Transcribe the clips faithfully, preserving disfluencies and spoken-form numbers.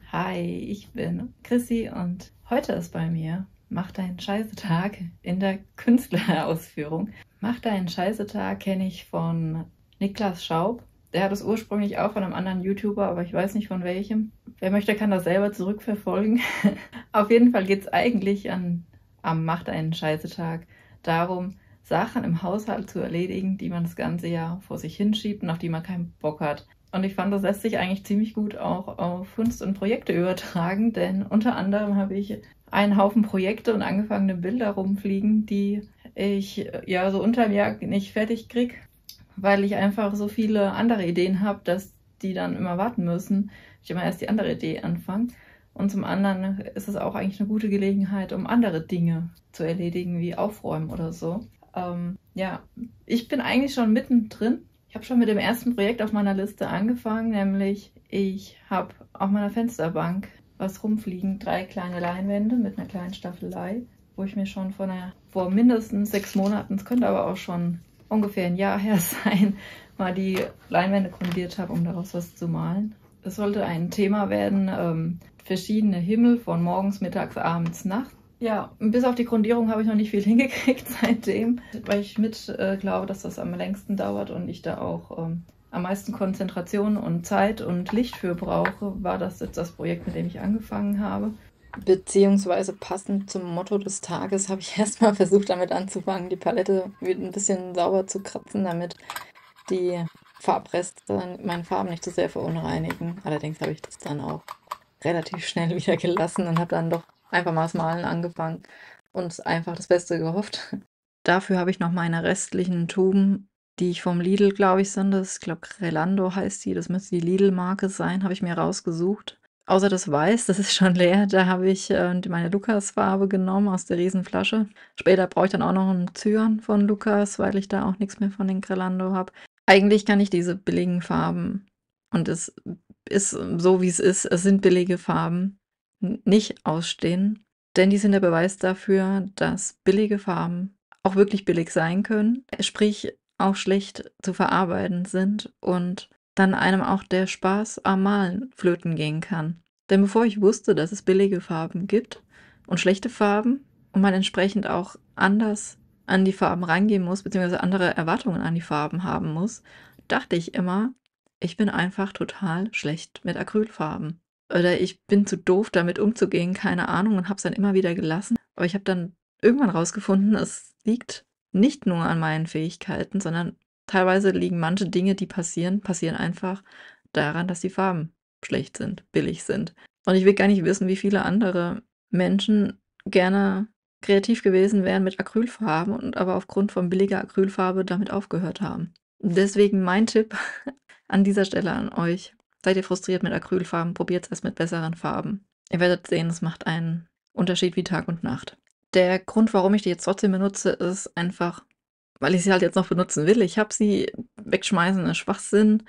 Hi, ich bin Chrissy und heute ist bei mir Mach deinen Scheißetag in der Künstlerausführung. Mach deinen Scheißetag kenne ich von Niklas Schaub. Der hat es ursprünglich auch von einem anderen YouTuber, aber ich weiß nicht von welchem. Wer möchte, kann das selber zurückverfolgen. Auf jeden Fall geht es eigentlich an, am Mach deinen Scheißetag darum, Sachen im Haushalt zu erledigen, die man das ganze Jahr vor sich hinschiebt und auf die man keinen Bock hat. Und ich fand, das lässt sich eigentlich ziemlich gut auch auf Kunst und Projekte übertragen, denn unter anderem habe ich einen Haufen Projekte und angefangene Bilder rumfliegen, die ich ja so unterm Jahr nicht fertig kriege, weil ich einfach so viele andere Ideen habe, dass die dann immer warten müssen, ich immer erst die andere Idee anfange. Und zum anderen ist es auch eigentlich eine gute Gelegenheit, um andere Dinge zu erledigen, wie Aufräumen oder so. Ähm, ja, ich bin eigentlich schon mittendrin. Ich habe schon mit dem ersten Projekt auf meiner Liste angefangen, nämlich ich habe auf meiner Fensterbank was rumfliegen, drei kleine Leinwände mit einer kleinen Staffelei, wo ich mir schon vor, einer, vor mindestens sechs Monaten, es könnte aber auch schon ungefähr ein Jahr her sein, mal die Leinwände grundiert habe, um daraus was zu malen. Es sollte ein Thema werden, ähm, verschiedene Himmel von morgens, mittags, abends, nachts. Ja, bis auf die Grundierung habe ich noch nicht viel hingekriegt seitdem, weil ich mit äh, glaube, dass das am längsten dauert und ich da auch ähm, am meisten Konzentration und Zeit und Licht für brauche, war das jetzt das Projekt, mit dem ich angefangen habe. Beziehungsweise passend zum Motto des Tages habe ich erstmal versucht, damit anzufangen, die Palette ein bisschen sauber zu kratzen, damit die Farbreste meine Farben nicht zu sehr verunreinigen. Allerdings habe ich das dann auch relativ schnell wieder gelassen und habe dann doch einfach mal das Malen angefangen und einfach das Beste gehofft. Dafür habe ich noch meine restlichen Tuben, die ich vom Lidl, glaube ich, sind das. Ich glaube, Grelando heißt die. Das müsste die Lidl-Marke sein, habe ich mir rausgesucht. Außer das Weiß, das ist schon leer. Da habe ich äh, meine Lukas-Farbe genommen aus der Riesenflasche. Später brauche ich dann auch noch einen Cyan von Lukas, weil ich da auch nichts mehr von den Grelando habe. Eigentlich kann ich diese billigen Farben, und es ist so, wie es ist, es sind billige Farben, nicht ausstehen, denn die sind der Beweis dafür, dass billige Farben auch wirklich billig sein können, sprich auch schlecht zu verarbeiten sind und dann einem auch der Spaß am Malen flöten gehen kann. Denn bevor ich wusste, dass es billige Farben gibt und schlechte Farben und man entsprechend auch anders an die Farben rangehen muss, beziehungsweise andere Erwartungen an die Farben haben muss, dachte ich immer, ich bin einfach total schlecht mit Acrylfarben. Oder ich bin zu doof, damit umzugehen, keine Ahnung, und habe es dann immer wieder gelassen. Aber ich habe dann irgendwann rausgefunden, es liegt nicht nur an meinen Fähigkeiten, sondern teilweise liegen manche Dinge, die passieren, passieren einfach daran, dass die Farben schlecht sind, billig sind. Und ich will gar nicht wissen, wie viele andere Menschen gerne kreativ gewesen wären mit Acrylfarben und aber aufgrund von billiger Acrylfarbe damit aufgehört haben. Deswegen mein Tipp an dieser Stelle an euch. Seid ihr frustriert mit Acrylfarben, probiert es erst mit besseren Farben. Ihr werdet sehen, es macht einen Unterschied wie Tag und Nacht. Der Grund, warum ich die jetzt trotzdem benutze, ist einfach, weil ich sie halt jetzt noch benutzen will. Ich habe sie, wegschmeißen ist Schwachsinn.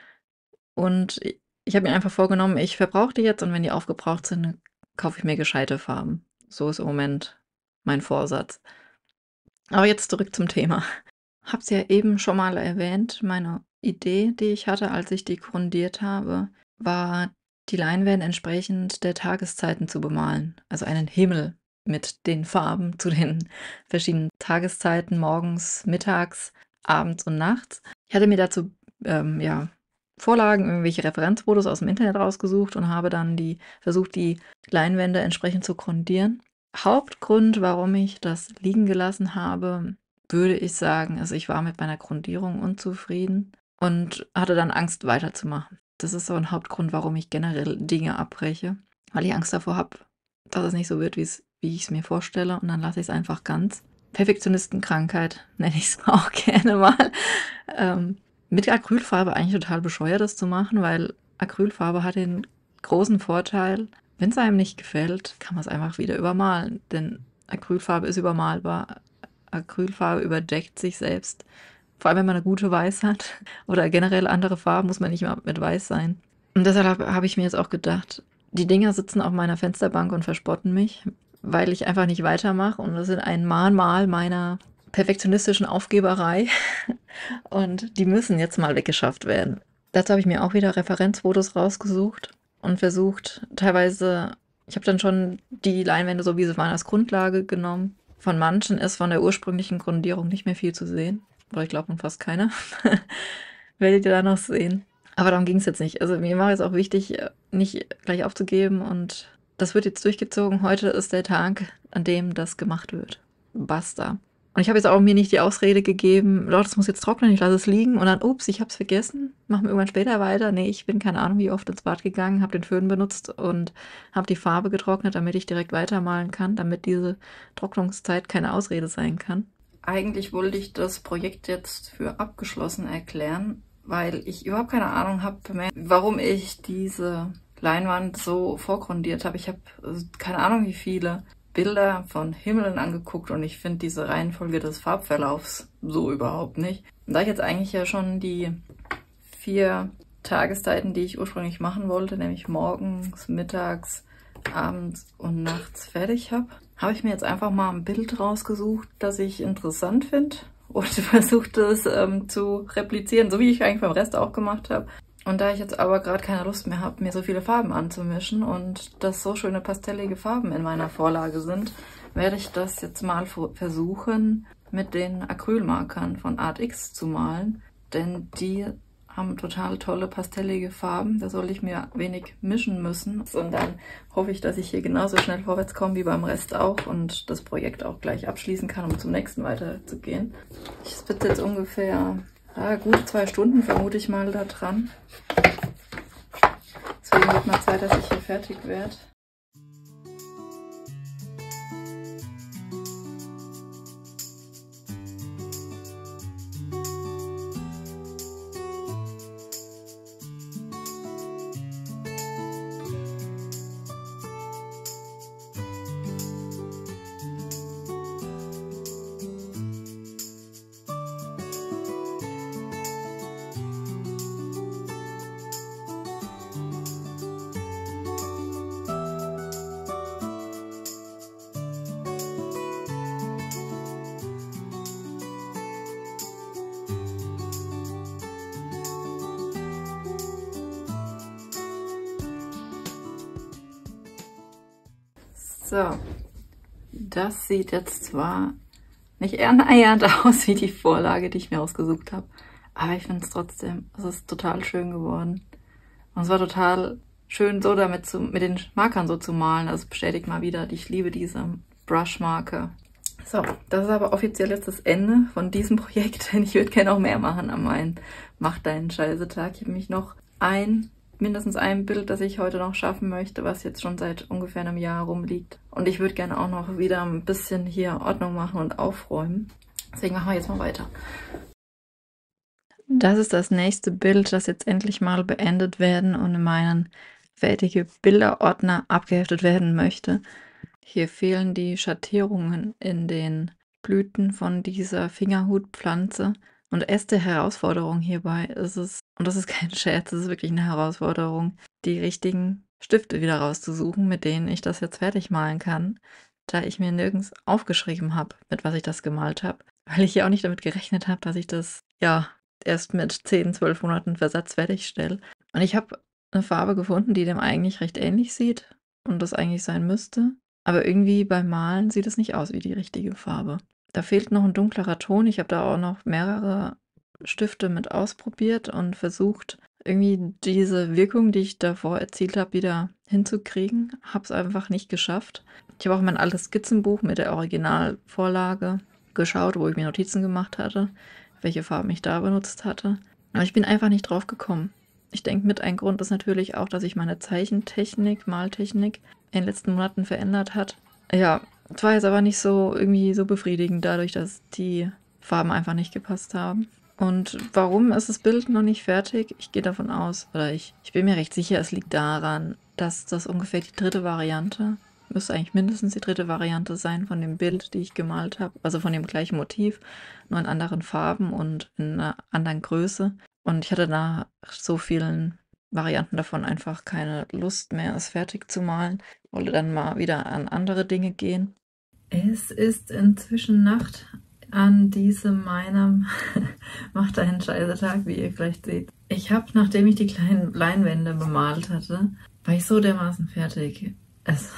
Und ich habe mir einfach vorgenommen, ich verbrauche die jetzt und wenn die aufgebraucht sind, dann kaufe ich mir gescheite Farben. So ist im Moment mein Vorsatz. Aber jetzt zurück zum Thema. Hab's ja eben schon mal erwähnt, meine Idee, die ich hatte, als ich die grundiert habe, war, die Leinwände entsprechend der Tageszeiten zu bemalen. Also einen Himmel mit den Farben zu den verschiedenen Tageszeiten, morgens, mittags, abends und nachts. Ich hatte mir dazu ähm, ja, Vorlagen, irgendwelche Referenzfotos aus dem Internet rausgesucht und habe dann die versucht, die Leinwände entsprechend zu grundieren. Hauptgrund, warum ich das liegen gelassen habe, würde ich sagen, also ich war mit meiner Grundierung unzufrieden und hatte dann Angst weiterzumachen. Das ist so ein Hauptgrund, warum ich generell Dinge abbreche, weil ich Angst davor habe, dass es nicht so wird, wie ich es mir vorstelle, und dann lasse ich es einfach ganz. Perfektionistenkrankheit nenne ich es auch gerne mal. Ähm, mit Acrylfarbe eigentlich total bescheuert, das zu machen, weil Acrylfarbe hat den großen Vorteil, wenn es einem nicht gefällt, kann man es einfach wieder übermalen, denn Acrylfarbe ist übermalbar. Acrylfarbe überdeckt sich selbst. Vor allem, wenn man eine gute Weiß hat oder generell andere Farben, muss man nicht immer mit Weiß sein. Und deshalb habe hab ich mir jetzt auch gedacht, die Dinger sitzen auf meiner Fensterbank und verspotten mich, weil ich einfach nicht weitermache. Und das sind ein Mahnmal meiner perfektionistischen Aufgeberei. Und die müssen jetzt mal weggeschafft werden. Dazu habe ich mir auch wieder Referenzfotos rausgesucht und versucht teilweise, ich habe dann schon die Leinwände, so wie sie waren, als Grundlage genommen. Von manchen ist von der ursprünglichen Grundierung nicht mehr viel zu sehen. Oder ich glaube, von fast keiner. Werdet ihr da noch sehen. Aber darum ging es jetzt nicht. Also mir war es auch wichtig, nicht gleich aufzugeben. Und das wird jetzt durchgezogen. Heute ist der Tag, an dem das gemacht wird. Basta. Und ich habe jetzt auch mir nicht die Ausrede gegeben, Leute, das muss jetzt trocknen, ich lasse es liegen. Und dann, ups, ich habe es vergessen. Machen wir irgendwann später weiter. Nee, ich bin keine Ahnung, wie oft ins Bad gegangen, habe den Föhn benutzt und habe die Farbe getrocknet, damit ich direkt weitermalen kann, damit diese Trocknungszeit keine Ausrede sein kann. Eigentlich wollte ich das Projekt jetzt für abgeschlossen erklären, weil ich überhaupt keine Ahnung habe, warum ich diese Leinwand so vorgrundiert habe. Ich habe keine Ahnung, wie viele Bilder von Himmeln angeguckt und ich finde diese Reihenfolge des Farbverlaufs so überhaupt nicht. Und da ich jetzt eigentlich ja schon die vier Tageszeiten, die ich ursprünglich machen wollte, nämlich morgens, mittags, abends und nachts fertig habe, habe ich mir jetzt einfach mal ein Bild rausgesucht, das ich interessant finde und versucht es ähm, zu replizieren, so wie ich eigentlich beim Rest auch gemacht habe. Und da ich jetzt aber gerade keine Lust mehr habe, mir so viele Farben anzumischen und das so schöne pastellige Farben in meiner Vorlage sind, werde ich das jetzt mal versuchen, mit den Acrylmarkern von Artx zu malen. Denn die haben total tolle pastellige Farben. Da soll ich mir wenig mischen müssen. Und dann hoffe ich, dass ich hier genauso schnell vorwärts komme wie beim Rest auch und das Projekt auch gleich abschließen kann, um zum nächsten weiterzugehen. Ich sitze jetzt ungefähr ja, gute zwei Stunden, vermute ich mal, da dran. Deswegen wird mal Zeit, dass ich hier fertig werde. So, das sieht jetzt zwar nicht eher annähernd aus wie die Vorlage, die ich mir ausgesucht habe, aber ich finde es trotzdem, es ist total schön geworden. Und es war total schön, so damit zu, mit den Markern so zu malen. Das bestätigt mal wieder, ich liebe diese Brush-Marker. So, das ist aber offiziell jetzt das Ende von diesem Projekt, denn ich würde gerne noch mehr machen an meinen Mach deinen Scheiße-Tag. Ich habe mich noch ein... mindestens ein Bild, das ich heute noch schaffen möchte, was jetzt schon seit ungefähr einem Jahr rumliegt. Und ich würde gerne auch noch wieder ein bisschen hier Ordnung machen und aufräumen. Deswegen machen wir jetzt mal weiter. Das ist das nächste Bild, das jetzt endlich mal beendet werden und in meinen fertige Bilderordner abgeheftet werden möchte. Hier fehlen die Schattierungen in den Blüten von dieser Fingerhutpflanze. Und erste Herausforderung hierbei ist es, und das ist kein Scherz, es ist wirklich eine Herausforderung, die richtigen Stifte wieder rauszusuchen, mit denen ich das jetzt fertig malen kann, da ich mir nirgends aufgeschrieben habe, mit was ich das gemalt habe, weil ich ja auch nicht damit gerechnet habe, dass ich das ja erst mit zehn, zwölf Monaten Versatz fertigstelle. Und ich habe eine Farbe gefunden, die dem eigentlich recht ähnlich sieht und das eigentlich sein müsste, aber irgendwie beim Malen sieht es nicht aus wie die richtige Farbe. Da fehlt noch ein dunklerer Ton. Ich habe da auch noch mehrere Stifte mit ausprobiert und versucht, irgendwie diese Wirkung, die ich davor erzielt habe, wieder hinzukriegen. Habe es einfach nicht geschafft. Ich habe auch mein altes Skizzenbuch mit der Originalvorlage geschaut, wo ich mir Notizen gemacht hatte, welche Farben ich da benutzt hatte. Aber ich bin einfach nicht drauf gekommen. Ich denke, mit ein Grund ist natürlich auch, dass sich meine Zeichentechnik, Maltechnik in den letzten Monaten verändert hat. Ja, es war jetzt aber nicht so irgendwie so befriedigend, dadurch, dass die Farben einfach nicht gepasst haben. Und warum ist das Bild noch nicht fertig? Ich gehe davon aus, oder ich, ich bin mir recht sicher, es liegt daran, dass das ungefähr die dritte Variante, müsste eigentlich mindestens die dritte Variante sein von dem Bild, die ich gemalt habe. Also von dem gleichen Motiv, nur in anderen Farben und in einer anderen Größe. Und ich hatte nach so vielen Varianten davon einfach keine Lust mehr, es fertig zu malen. Wollte dann mal wieder an andere Dinge gehen. Es ist inzwischen Nacht an diesem meinem Mach deinen Scheiße-Tag, wie ihr vielleicht seht. Ich habe, nachdem ich die kleinen Leinwände bemalt hatte, war ich so dermaßen fertig. Es,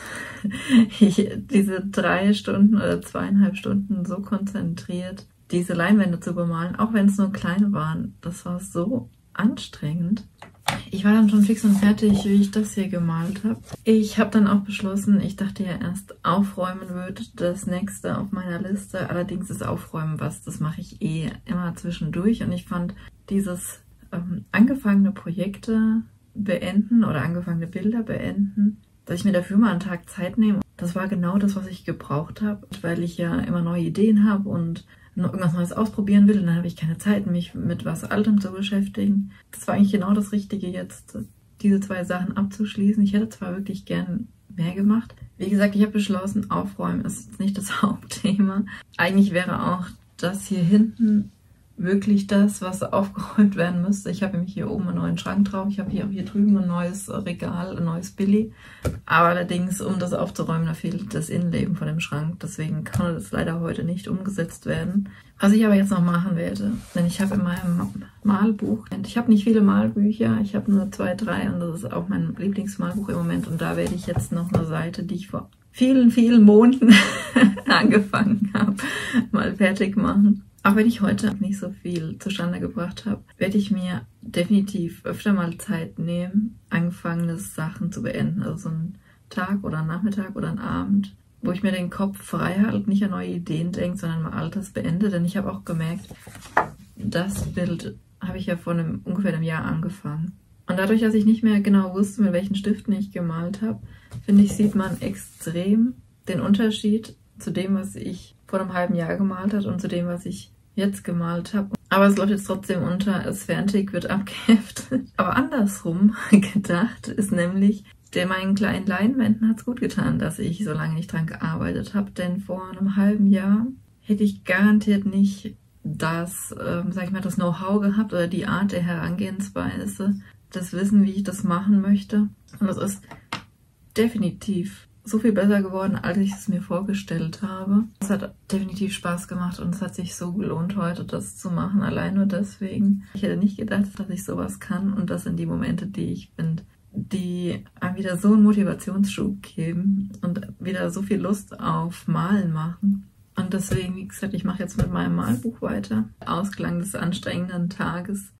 ich, diese drei Stunden oder zweieinhalb Stunden so konzentriert, diese Leinwände zu bemalen, auch wenn es nur kleine waren, das war so anstrengend. Ich war dann schon fix und fertig, wie ich das hier gemalt habe. Ich habe dann auch beschlossen, ich dachte ja erst, aufräumen wird das nächste auf meiner Liste. Allerdings ist Aufräumen was, das mache ich eh immer zwischendurch. Und ich fand dieses ähm, angefangene Projekte beenden oder angefangene Bilder beenden, dass ich mir dafür mal einen Tag Zeit nehme. Das war genau das, was ich gebraucht habe, weil ich ja immer neue Ideen habe und noch irgendwas Neues ausprobieren will. Und dann habe ich keine Zeit, mich mit was Altem zu beschäftigen. Das war eigentlich genau das Richtige jetzt, diese zwei Sachen abzuschließen. Ich hätte zwar wirklich gern mehr gemacht. Wie gesagt, ich habe beschlossen, Aufräumen ist nicht das Hauptthema. Eigentlich wäre auch das hier hinten wirklich das, was aufgeräumt werden müsste. Ich habe nämlich hier oben einen neuen Schrank drauf. Ich habe hier auch hier drüben ein neues Regal, ein neues Billy. Aber allerdings, um das aufzuräumen, da fehlt das Innenleben von dem Schrank. Deswegen kann das leider heute nicht umgesetzt werden. Was ich aber jetzt noch machen werde, denn ich habe in meinem Malbuch, ich habe nicht viele Malbücher, ich habe nur zwei, drei und das ist auch mein Lieblingsmalbuch im Moment. Und da werde ich jetzt noch eine Seite, die ich vor vielen, vielen Monaten angefangen habe, mal fertig machen. Auch wenn ich heute nicht so viel zustande gebracht habe, werde ich mir definitiv öfter mal Zeit nehmen, angefangene Sachen zu beenden. Also so einen Tag oder einen Nachmittag oder einen Abend, wo ich mir den Kopf frei halte, nicht an neue Ideen denke, sondern mal Altes beende. Denn ich habe auch gemerkt, das Bild habe ich ja vor einem, ungefähr einem Jahr angefangen. Und dadurch, dass ich nicht mehr genau wusste, mit welchen Stiften ich gemalt habe, finde ich, sieht man extrem den Unterschied zu dem, was ich vor einem halben Jahr gemalt habe und zu dem, was ich jetzt gemalt habe. Aber es läuft jetzt trotzdem unter, es fertig, wird abgeheftet. Aber andersrum gedacht ist nämlich, der meinen kleinen Leinwänden hat es gut getan, dass ich so lange nicht dran gearbeitet habe. Denn vor einem halben Jahr hätte ich garantiert nicht das, ähm, sag ich mal, das Know-how gehabt oder die Art der Herangehensweise, das Wissen, wie ich das machen möchte. Und das ist definitiv so viel besser geworden, als ich es mir vorgestellt habe. Es hat definitiv Spaß gemacht und es hat sich so gelohnt, heute das zu machen, allein nur deswegen. Ich hätte nicht gedacht, dass ich sowas kann und das sind die Momente, die ich finde, die einem wieder so einen Motivationsschub geben und wieder so viel Lust auf Malen machen. Und deswegen, wie gesagt, ich mache jetzt mit meinem Malbuch weiter. Ausklang des anstrengenden Tages.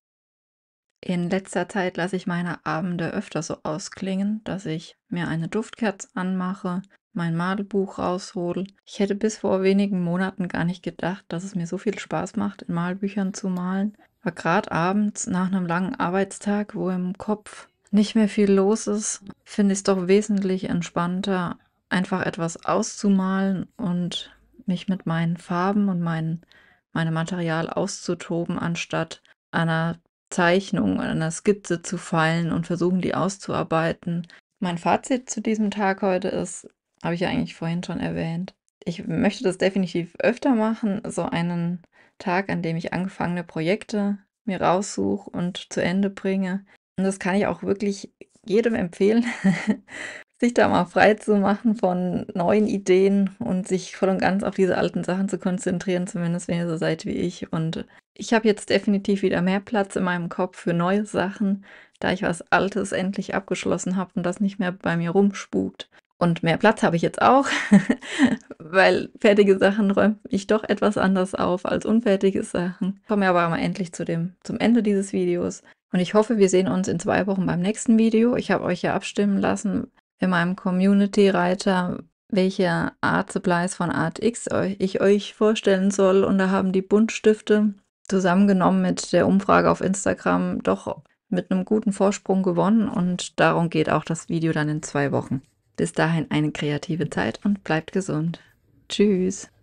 In letzter Zeit lasse ich meine Abende öfter so ausklingen, dass ich mir eine Duftkerze anmache, mein Malbuch raushole. Ich hätte bis vor wenigen Monaten gar nicht gedacht, dass es mir so viel Spaß macht, in Malbüchern zu malen. Aber gerade abends nach einem langen Arbeitstag, wo im Kopf nicht mehr viel los ist, finde ich es doch wesentlich entspannter, einfach etwas auszumalen und mich mit meinen Farben und mein, meinem Material auszutoben, anstatt einer Zeichnung, einer Skizze zu feilen und versuchen, die auszuarbeiten. Mein Fazit zu diesem Tag heute ist, habe ich ja eigentlich vorhin schon erwähnt, ich möchte das definitiv öfter machen, so einen Tag, an dem ich angefangene Projekte mir raussuche und zu Ende bringe. Und das kann ich auch wirklich jedem empfehlen, sich da mal frei zu machen von neuen Ideen und sich voll und ganz auf diese alten Sachen zu konzentrieren, zumindest wenn ihr so seid wie ich. Und ich habe jetzt definitiv wieder mehr Platz in meinem Kopf für neue Sachen, da ich was Altes endlich abgeschlossen habe und das nicht mehr bei mir rumspukt. Und mehr Platz habe ich jetzt auch, weil fertige Sachen räume ich doch etwas anders auf als unfertige Sachen. Kommen wir aber mal endlich zu dem, zum Ende dieses Videos. Und ich hoffe, wir sehen uns in zwei Wochen beim nächsten Video. Ich habe euch ja abstimmen lassen in meinem Community-Reiter, welche Art Supplies von Art X ich euch vorstellen soll. Und da haben die Buntstifte zusammengenommen mit der Umfrage auf Instagram doch mit einem guten Vorsprung gewonnen. Und darum geht auch das Video dann in zwei Wochen. Bis dahin eine kreative Zeit und bleibt gesund. Tschüss.